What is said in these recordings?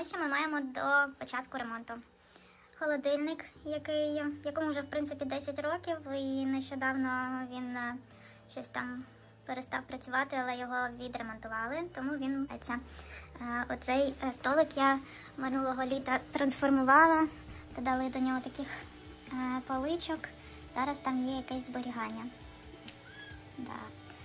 ось що ми маємо до початку ремонту. Холодильник, якому вже в принципі 10 років, і нещодавно він щось там перестав працювати, але його відремонтували, тому він це. Оцей столик я минулого літа трансформувала, додали до нього таких поличок. Зараз там є якесь зберігання. Да.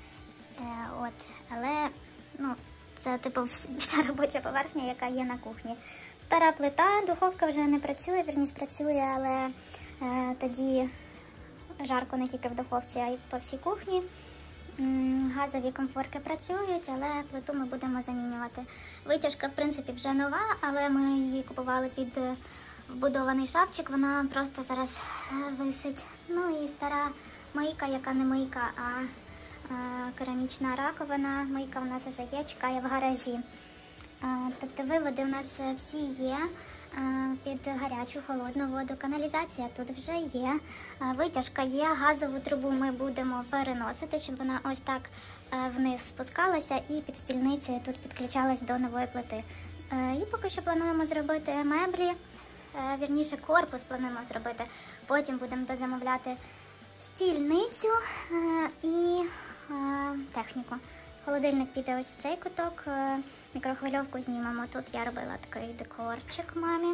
Але це типу вся робоча поверхня, яка є на кухні. Стара плита, духовка вже не працює, вірніше працює, але тоді жарко не тільки в духовці, а й по всій кухні. Газові комфорки працюють, але плиту ми будемо замінювати. Витяжка, в принципі, вже нова, але ми її купували під вбудований шафчик, вона просто зараз висить. Ну і стара мийка, яка не мийка, а керамічна раковина. Мийка в нас вже є, чекає в гаражі. Тобто виводи у нас всі є під гарячу, холодну воду. Каналізація тут вже є, витяжка є, газову трубу ми будемо переносити, щоб вона ось так вниз спускалася і під стільницею тут підключалась до нової плити. І поки що плануємо зробити меблі, вірніше корпус плануємо зробити. Потім будемо дозамовляти стільницю і техніку. Холодильник піде ось в цей куток, мікрохвильовку знімемо. Тут я робила такий декорчик мамі.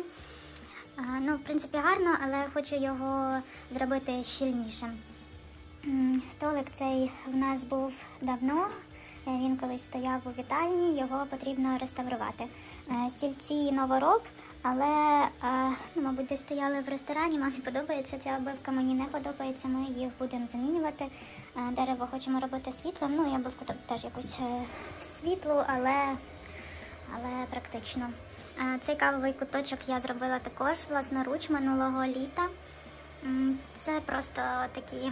В принципі, гарно, але хочу його зробити щільнішим. Столик цей в нас був давно, він колись стояв у вітальні, його потрібно реставрувати. Стільці новороб, але, мабуть, десь стояли в ресторані, мамі подобається ця обивка, мені не подобається, ми їх будемо замінювати. Дерево хочемо робити світлим, і обивку теж якусь світлу, але практично. Цей кавовий куточок я зробила також власноруч минулого літа. Це просто такі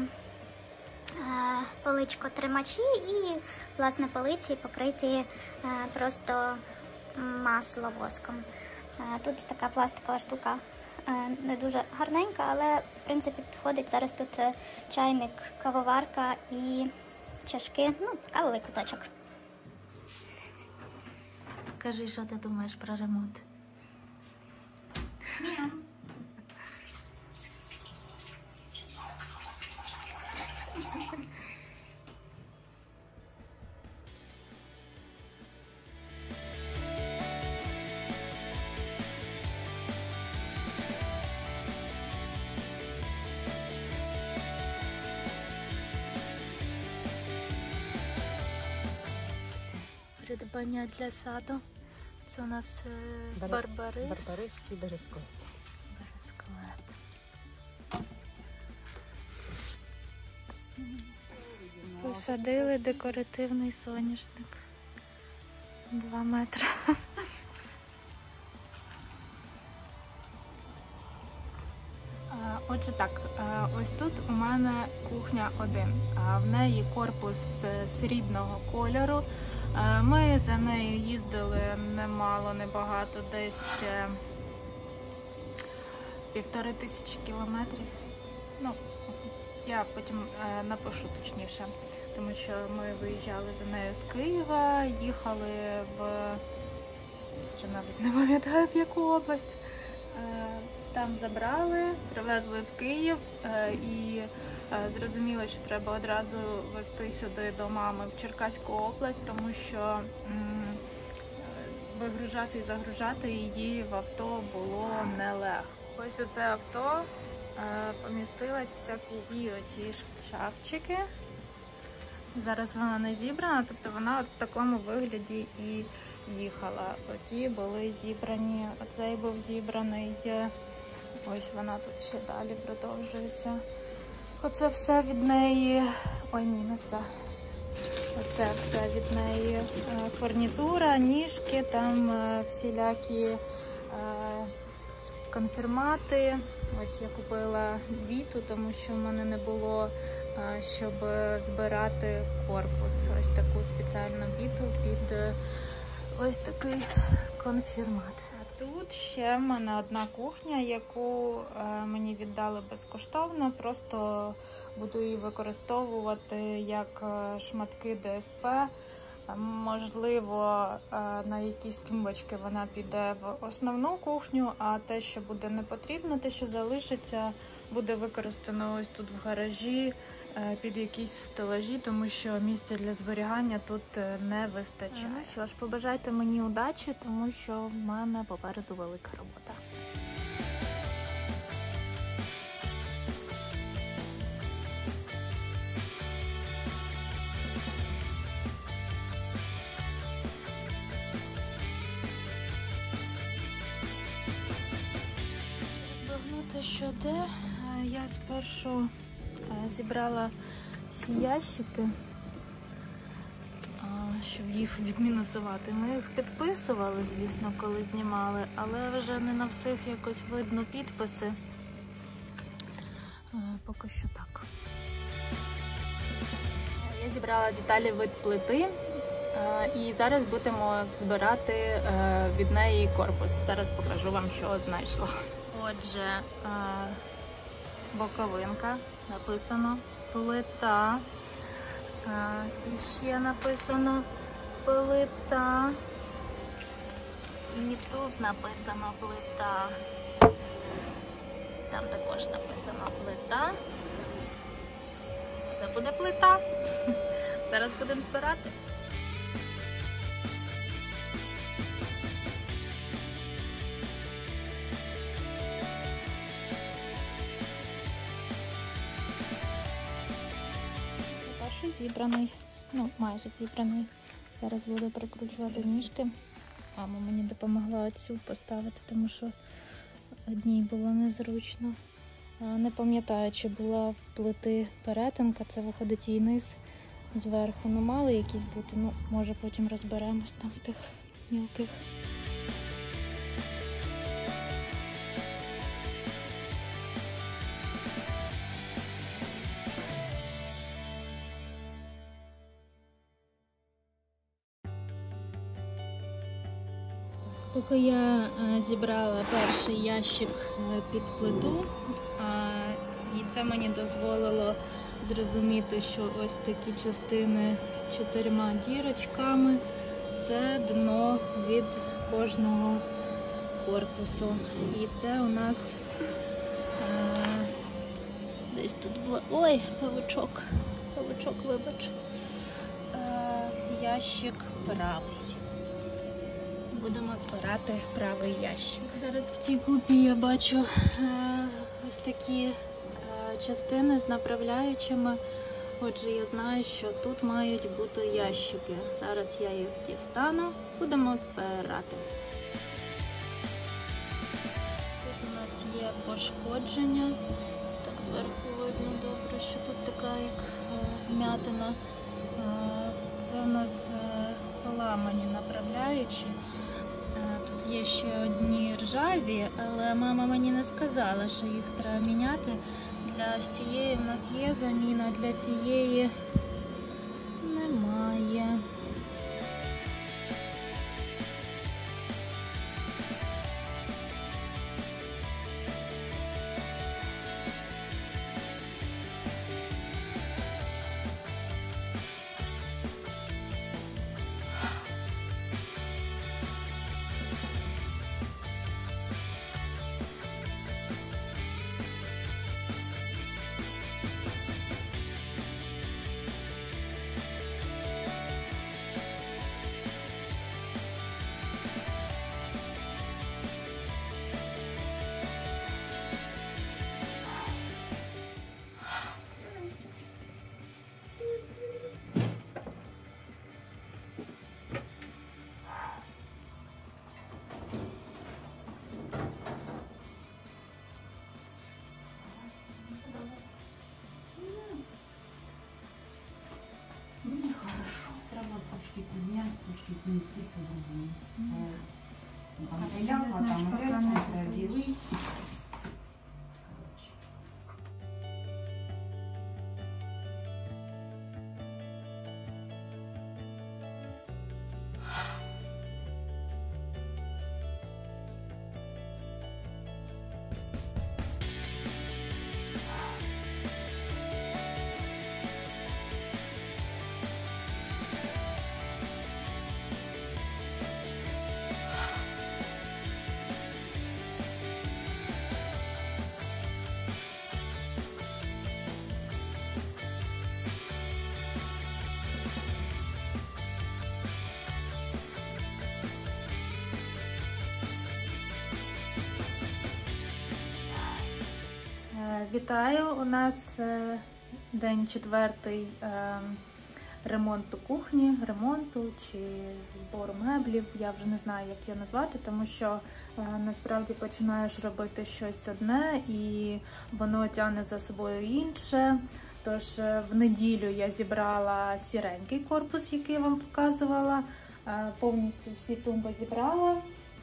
поличко-тримачі і, власне, полиці покриті просто маслом воском. Тут така пластикова штука не дуже гарненька, але, в принципі, підходить. Зараз тут чайник, кавоварка і чашки, кавовий куточок. Скажи, що ти думаєш про ремонт? Придбання для саду. Це у нас барбарис. Барбарис і бересклет. Посадили декоративний соняшник. 2 метри. Отже так, ось тут у мене кухня 1. В неї корпус срібного кольору. Ми за нею їздили немало, небагато, десь 1500 кілометрів. Я потім напишу точніше, тому що ми виїжджали за нею з Києва, їхали вже навіть не пам'ятаю в яку область. Там забрали, привезли в Київ і зрозуміли, що треба одразу везти сюди до мами в Черкаську область, тому що вигружати і загружати її в авто було нелегко. Ось у це авто помістилась всі оці шкафчики. Зараз вона не зібрана, тобто вона от в такому вигляді і їхала. Оті були зібрані, оцей був зібраний. Ось вона тут ще далі продовжується. Оце все від неї, ой ні, не це. Оце все від неї фурнітура, ніжки, там всілякі конфірмати. Ось я купила віту, тому що в мене не було, щоб збирати корпус. Ось таку спеціальну віту під ось такий конфірмат. Тут ще в мене одна кухня, яку мені віддали безкоштовно, просто буду її використовувати як шматки ДСП. Можливо, на якісь тумбочки вона піде в основну кухню, а те, що буде не потрібно, те, що залишиться, буде використано ось тут в гаражі під якісь стелажі, тому що місця для зберігання тут не вистачає. Ну що ж, побажайте мені удачі, тому що в мене попереду велика робота. Збагнути, що де. Я спершу зібрала всі ящики, щоб їх відмінусувати. Ми їх підписували, звісно, коли знімали, але вже не на всіх якось видно підписи. Поки що так. Я зібрала деталі від плити і зараз будемо збирати від неї корпус. Зараз покажу вам, що знайшла. Отже, боковинка, написано плита, і ще написано плита, і тут написано плита, там також написано плита, це буде плита, зараз будемо збирати. Зібраний, ну майже зібраний. Зараз буду прикручувати ніжки. Мама мені допомогла цю поставити, тому що одній було незручно. Не пам'ятаю, чи була в плити перетинка, це виходить її низ зверху. Ну, мали якісь бути, ну може потім розберемось там в тих мілких. Поки я зібрала перший ящик під плиту, і це мені дозволило зрозуміти, що ось такі частини з 4 дірочками – це дно від кожного корпусу. І це у нас десь тут було… Ой, павучок, вибач. Ящик правий. Будемо збирати правий ящик. Зараз в цій купі я бачу ось такі частини з направляючими. Отже, я знаю, що тут мають бути ящики. Зараз я їх дістану, будемо збирати. Тут у нас є пошкодження. Так, зверху видно добре, що тут така як вмятина. Це у нас поламані направляючі. Тут є ще одні ржаві, але мама мені не сказала, що їх треба міняти. Для цієї в нас є заміна, для цієї немає. Трошки змістити по-другому. Там рез, проділити. Вітаю! У нас день 4 ремонту кухні, ремонту чи збору меблів. Я вже не знаю, як його назвати, тому що насправді починаєш робити щось одне і воно тягне за собою інше. Тож в неділю я зібрала сіренький корпус, який я вам показувала, повністю всі тумби зібрала.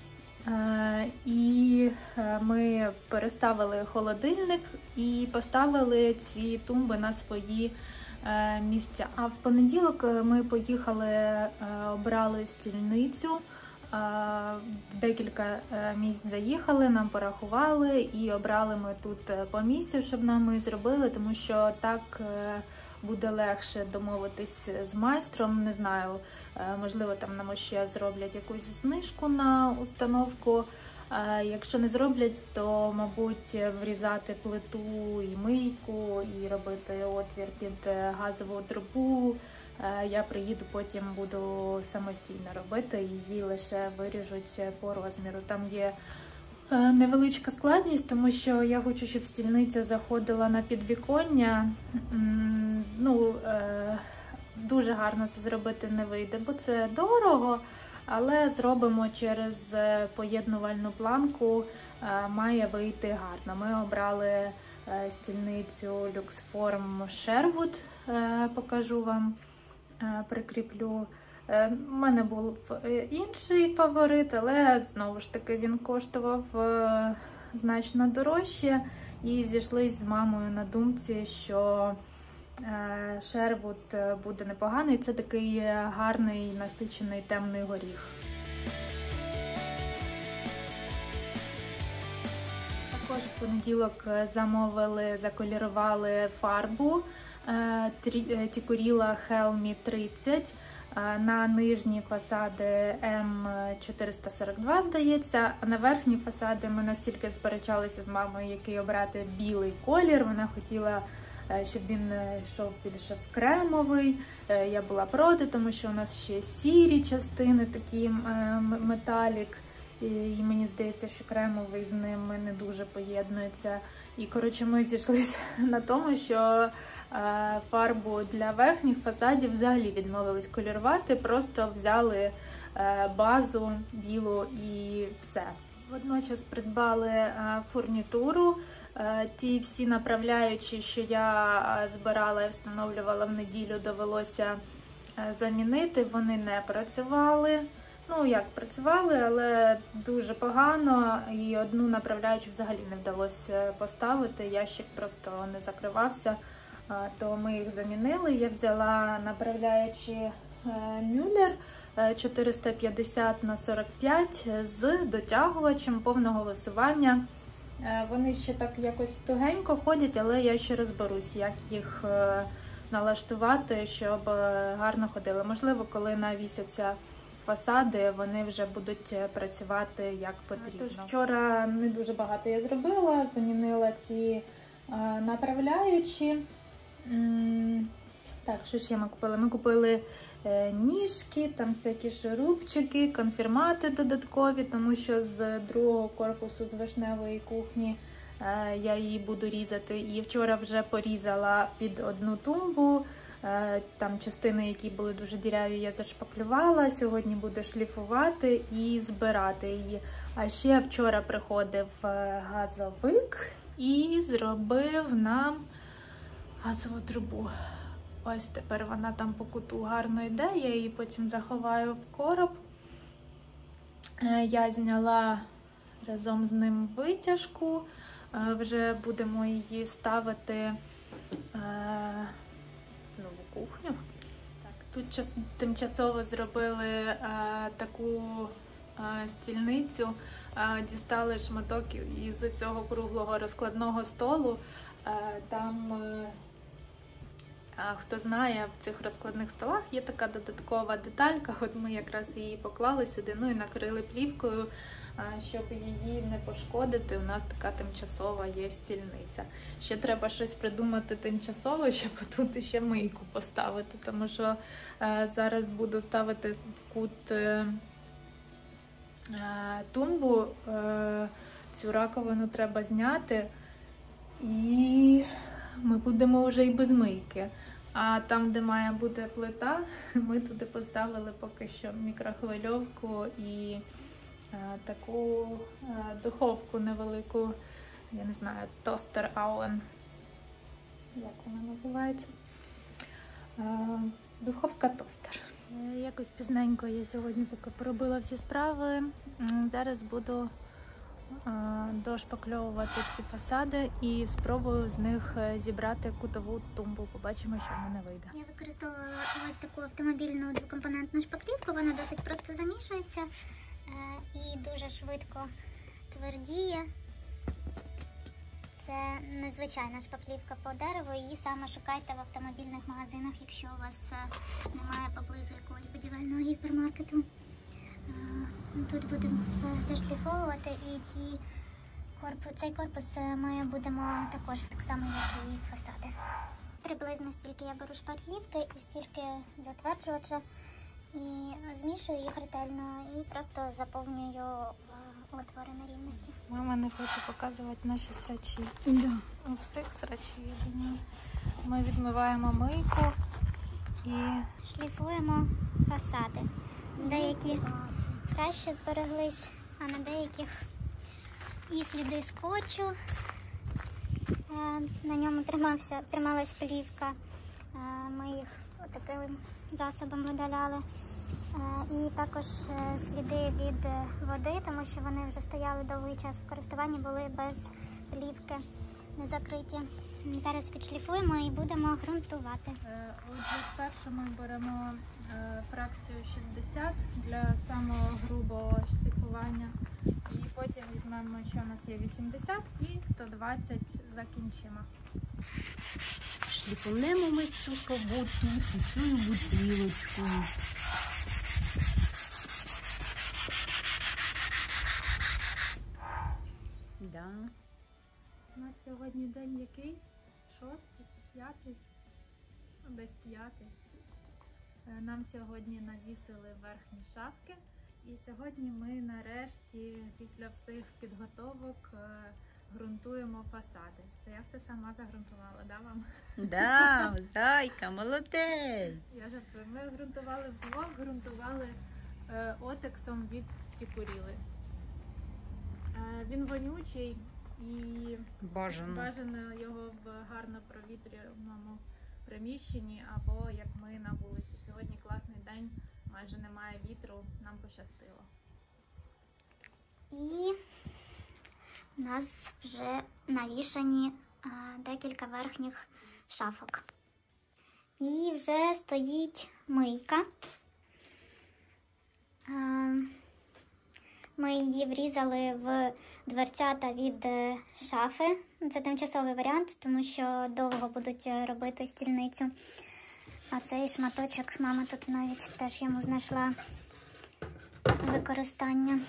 І ми переставили холодильник і поставили ці тумби на свої місця. А в понеділок ми поїхали, обрали стільницю, в декілька місць заїхали, нам порахували і обрали ми тут по місцю, щоб нам і зробили, тому що так буде легше домовитись з майстром. Не знаю, можливо, там нам ще зроблять якусь знижку на установку. Якщо не зроблять, то, мабуть, врізати плиту і мийку, і робити отвір під газову трубу. Я приїду, потім буду самостійно робити, її лише виріжуть по розміру. Там є невеличка складність, тому що я хочу, щоб стільниця заходила на підвіконня. Дуже гарно це зробити не вийде, бо це дорого, але зробимо через поєднувальну планку, має вийти гарно. Ми обрали стільницю Luxform Sherwood, покажу вам, прикріплю. У мене був інший фаворит, але знову ж таки він коштував значно дорожче, і зійшлись з мамою на думці, що Sherwood буде непоганий. Це такий гарний, насичений темний горіх. Також в понеділок замовили, заколірували фарбу Tikkurila Helmi 30 на нижні фасади М442, здається, а на верхні фасади ми настільки сперечалися з мамою, який обрати білий колір. Вона хотіла, щоб він йшов більше в кремовий. Я була проти, тому що у нас ще сірі частини, такі металік. І мені здається, що кремовий з ними не дуже поєднується. І, коротше, ми зійшлися на тому, що фарбу для верхніх фасадів взагалі відмовились колірувати, просто взяли базу білу і все. Водночас придбали фурнітуру. Ті всі направляючі, що я збирала і встановлювала в неділю, довелося замінити. Вони не працювали. Ну, як працювали, але дуже погано. І одну направляючу взагалі не вдалося поставити. Ящик просто не закривався, то ми їх замінили. Я взяла направляючі Müller 450х45 з дотягувачем повного висування. Вони ще так якось тугенько ходять, але я ще розберусь, як їх налаштувати, щоб гарно ходили. Можливо, коли навісяться фасади, вони вже будуть працювати як потрібно. Тож вчора не дуже багато я зробила, замінила ці направляючі. Так, що ще ми купили? Ми купили ніжки, там всякі шурупчики, конфірмати додаткові, тому що з другого корпусу з вишневої кухні я її буду різати. І вчора вже порізала під одну тумбу. Там частини, які були дуже діряві, я зашпаклювала. Сьогодні буду шліфувати і збирати її. А ще вчора приходив газовик і зробив нам газову трубу. Ось тепер вона там по куту гарно йде, я її потім заховаю в короб. Я зняла разом з ним витяжку, вже будемо її ставити в нову кухню. Так, тут тимчасово зробили таку стільницю, дістали шматок із цього круглого розкладного столу. Там, хто знає, в цих розкладних столах є така додаткова деталька, от ми якраз її поклали сюди, ну і накрили плівкою, щоб її не пошкодити. У нас така тимчасова є стільниця. Ще треба щось придумати тимчасово, щоб тут ще мийку поставити, тому що зараз буду ставити в кут тумбу, цю раковину треба зняти. І ми будемо вже і без мийки. А там, де має бути плита, ми туди поставили поки що мікрохвильовку і таку духовку невелику, я не знаю, тостер Auen. Як вона називається? Духовка-тостер. Якось пізненько я сьогодні поки поробила всі справи. Зараз буду дошпакльовувати ці фасади і спробую з них зібрати кутову тумбу. Побачимо, що в мене вийде. Я використовувала ось таку автомобільну двокомпонентну шпаклівку, вона досить просто замішується і дуже швидко твердіє. Це незвичайна шпаклівка по дереву, її саме шукайте в автомобільних магазинах, якщо у вас немає поблизу якогось будівельного гіпермаркету. Тут будемо все зашліфовувати, і цей корпус ми будемо також так само, як і фасади. Приблизно стільки я беру шпаклівки і стільки затверджувача, і змішую їх ретельно і просто заповнюю отвори на рівності. Мама не хоче показувати наші срачі. Да. У всіх срачі, я думаю. Ми відмиваємо мийку і Шліфуємо фасади. Деякі краще збереглись, а на деяких і сліди скотчу. На ньому трималась плівка. Ми їх таким засобом видаляли. І також сліди від води, тому що вони вже стояли довгий час в користуванні, були без плівки, не закриті. Зараз підшліфуємо і будемо ґрунтувати. Отже, спершу ми беремо фракцію 60 для самого грубого шліфування. І потім візьмемо, що у нас є 80 і 120 закінчимо. Шліфунемо ми цю роботу, цю бутилочку. Да. У нас сьогодні день який? 6-й, 5-й? Десь 5-й. Нам сьогодні навісили верхні шафки. І сьогодні ми нарешті після всіх підготовок ґрунтуємо фасади. Це я все сама загрунтувала, да, вам? Да, зайка, молодець. Я жартую. Ми ґрунтували вдвох, ґрунтували отексом від Тікуріли. Він вонючий і бажано його в гарно провітрюваному приміщенні або як ми на вулиці. Сьогодні класний день, майже немає вітру, нам пощастило. І у нас вже навішані декілька верхніх шафок. І вже стоїть мийка. Ми її врізали в дверцята від шафи. Це тимчасовий варіант, тому що довго будуть робити стільницю. А цей шматочок мама тут навіть теж йому знайшла використання.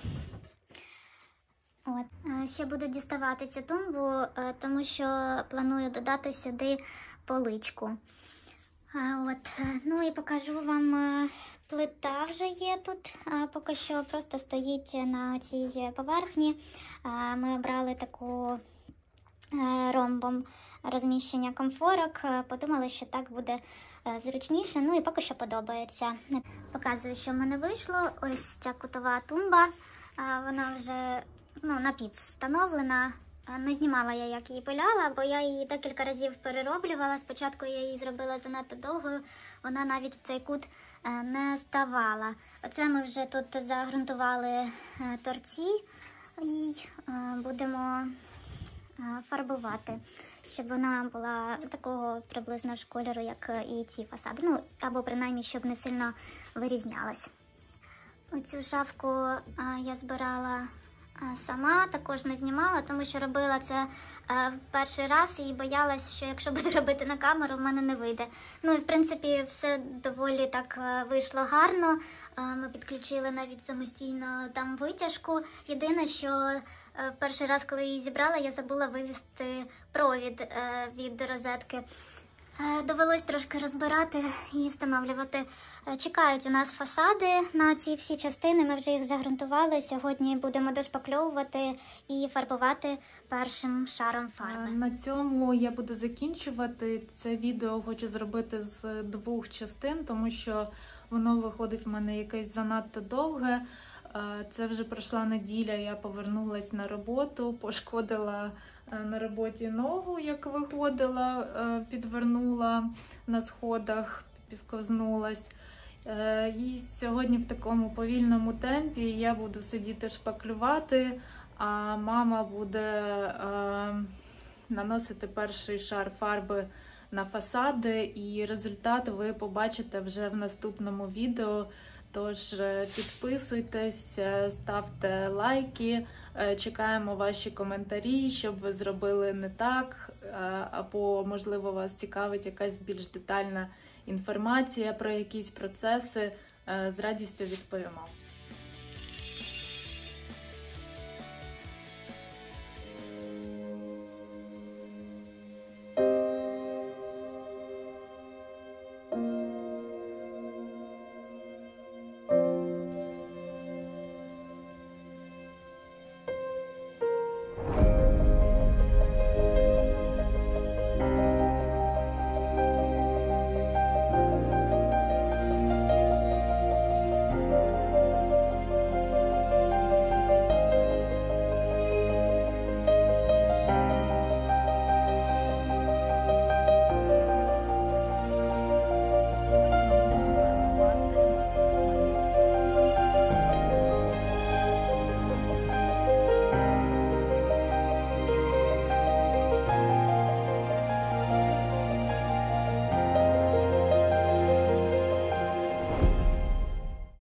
От. Ще буду діставати цю тумбу, тому що планую додати сюди поличку. Ну і покажу вам, плита вже є тут, поки що просто стоїть на цій поверхні. Ми обрали таку ромбом розміщення комфорок, подумали, що так буде зручніше, ну і поки що подобається. Показую, що в мене вийшло. Ось ця кутова тумба, вона вже напів встановлена. Не знімала я, як її пиляла, бо я її декілька разів перероблювала. Спочатку я її зробила занадто довгою, вона навіть в цей кут не ставала. Оце ми вже тут загрунтували торці і будемо фарбувати, щоб вона була такого приблизно ж кольору, як і ці фасади. Ну, або принаймні, щоб не сильно вирізнялась. Оцю шафку я збирала сама, також не знімала, тому що робила це перший раз і боялась, що якщо буду робити на камеру, в мене не вийде. Ну і в принципі все доволі так вийшло гарно. Ми підключили навіть самостійно там витяжку. Єдине, що перший раз, коли її зібрала, я забула вивести провід від розетки. Довелось трошки розбирати і встановлювати. Чекають у нас фасади на ці всі частини, ми вже їх загрунтували. Сьогодні будемо дошпакльовувати і фарбувати першим шаром фарби. На цьому я буду закінчувати. Це відео хочу зробити з 2 частин, тому що воно виходить в мене якесь занадто довге. Це вже пройшла неділя, я повернулась на роботу, пошкодила на роботі ногу, як виходила, підвернула на сходах, підсковзнулась. І сьогодні в такому повільному темпі я буду сидіти шпаклювати, а мама буде наносити перший шар фарби на фасади, і результат ви побачите вже в наступному відео. Тож підписуйтесь, ставте лайки, чекаємо ваші коментарі, щоб ви зробили не так, або, можливо, вас цікавить якась більш детальна інформація про якісь процеси, з радістю відповімо.